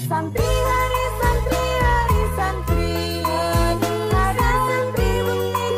Santri hari santri ada santri bumi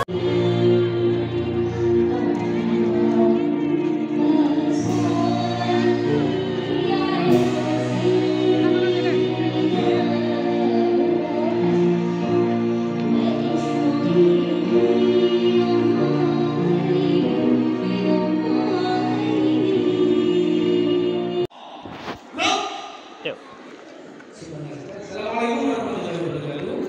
Assalamualaikum warahmatullahi wabarakatuh.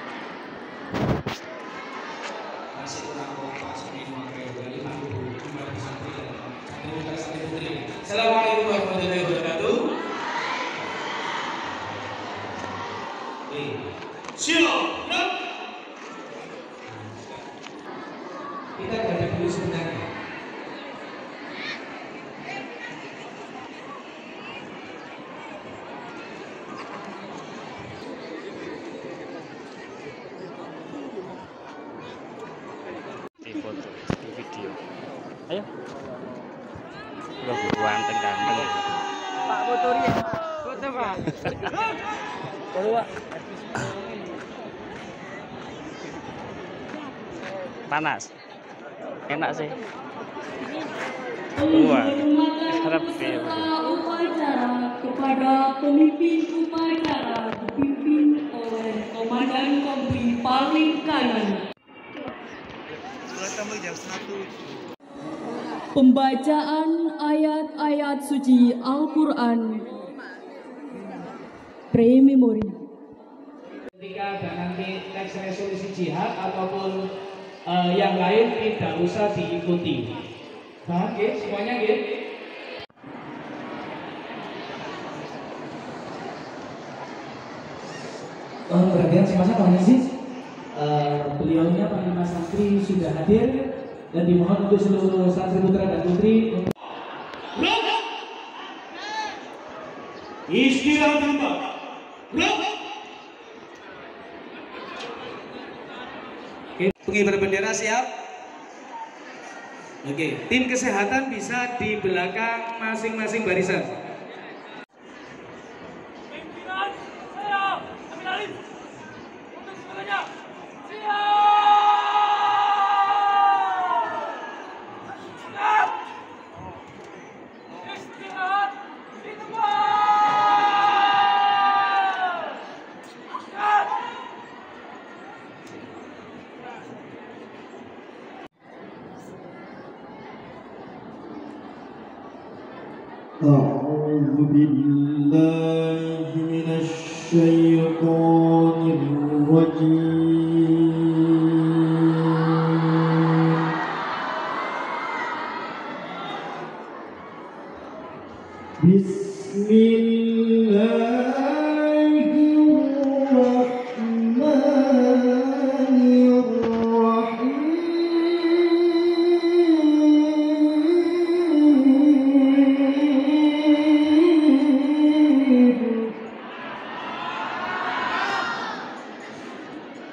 Masih kurang kompas ini memakai kembali aku kembali santri dan santri putri. Assalamualaikum warahmatullahi wabarakatuh. Siap. Kita baca dulu sebenarnya. Foto, di video. Ayo. Udah ganteng ganteng. Pak foto dia. Foto Pak. Foto Pak. Panas. Enak sih. Wah, harap upacara kepada pemimpin upacara dipimpin oleh Komandan Kompi paling kanan. Pembacaan ayat-ayat suci Al-Quran Pre-memori. Ketika ada nanti next resolusi jihad ataupun yang lain tidak usah diikuti. Nah, semuanya perhatian si masa mana sih? Beliaunya Panglima Santri sudah hadir dan dimohon untuk seluruh santri putra dan putri istirahat tempat. Pengibar bendera siap. Oke, tim kesehatan bisa di belakang masing-masing barisan. Pimpinan saya ambil alih untuk semuanya. Siap. Istirahat di tempat. Siap. أعوذ بالله من الشيطان الرجيم بسم الله الرحمن الرحيم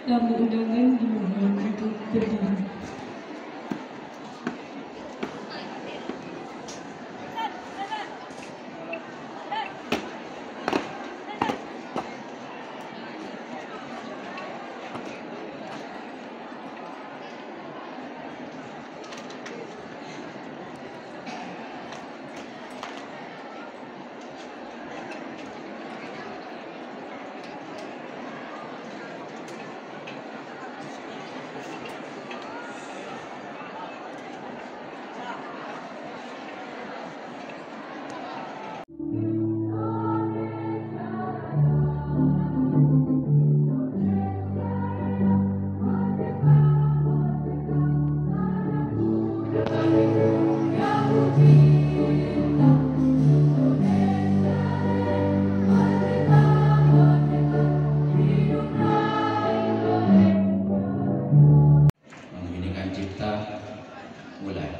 Tamu undangan dimohon untuk berdiri. Menginikan cipta mulai.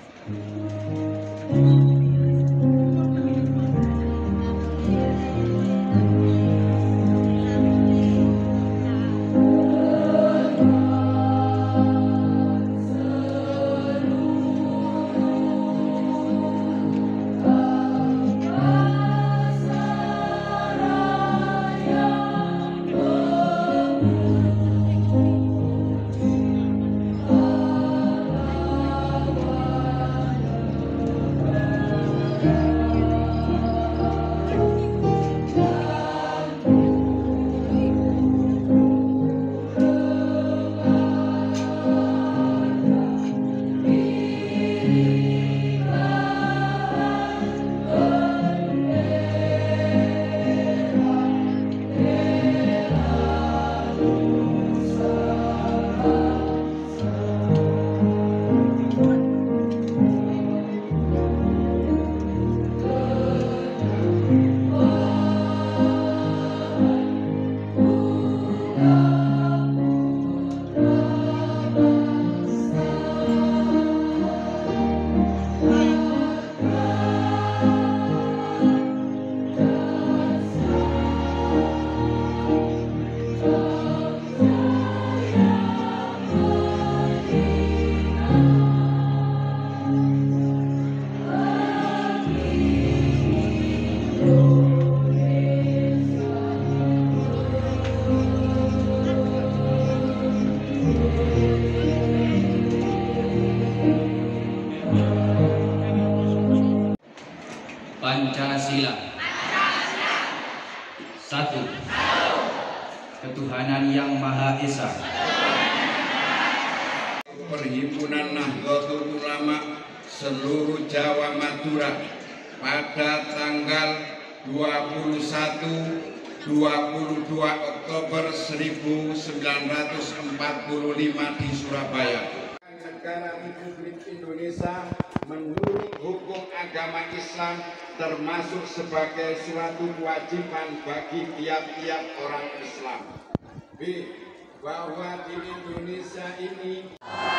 Pancasila. Satu. Ketuhanan Yang Maha Esa. Perhimpunan Nahdlatul Ulama seluruh Jawa Madura pada tanggal 21-22 Oktober 1945 di Surabaya. Negara Republik Indonesia menurut hukum agama Islam termasuk sebagai suatu kewajiban bagi tiap-tiap orang Islam. B. Bahwa di Indonesia ini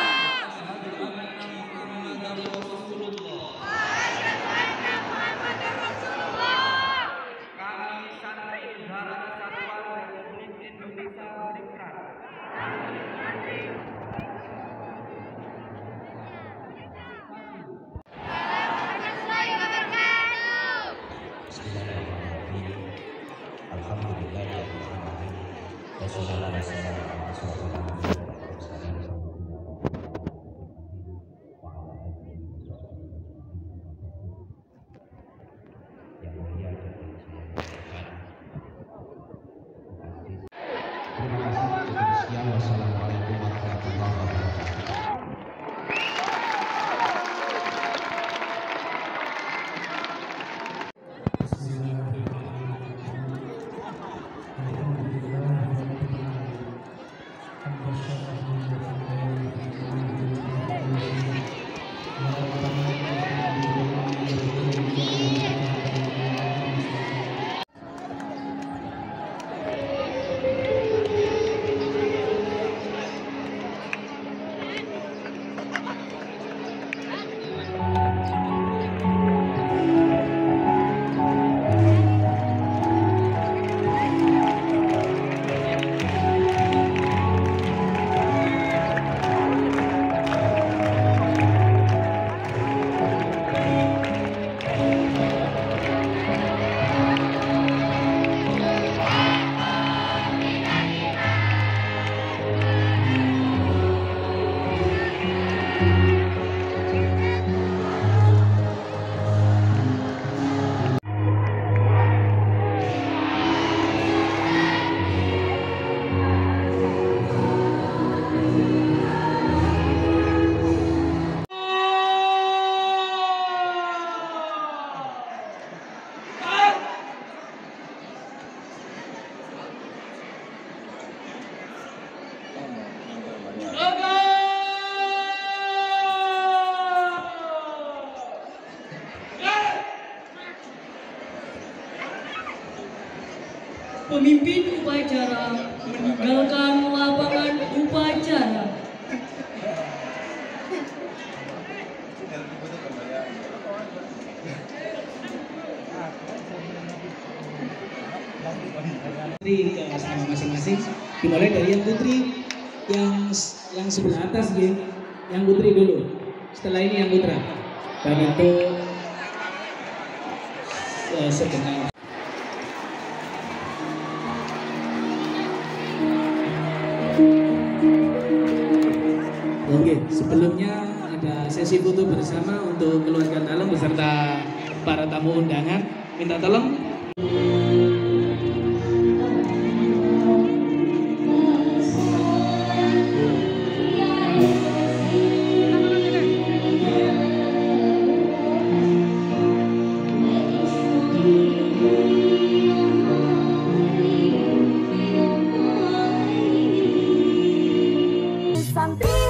wassalamualaikum warahmatullahi wabarakatuh. Pemimpin upacara meninggalkan lapangan upacara. Putri ke asrama masing-masing. Dimulai dari yang putri yang sebelah atas ya. Yang putri dulu. Setelah ini yang putra. Dan itu sebenarnya. Oke, sebelumnya ada sesi foto bersama untuk keluarga dalam beserta para tamu undangan. Minta tolong. Santri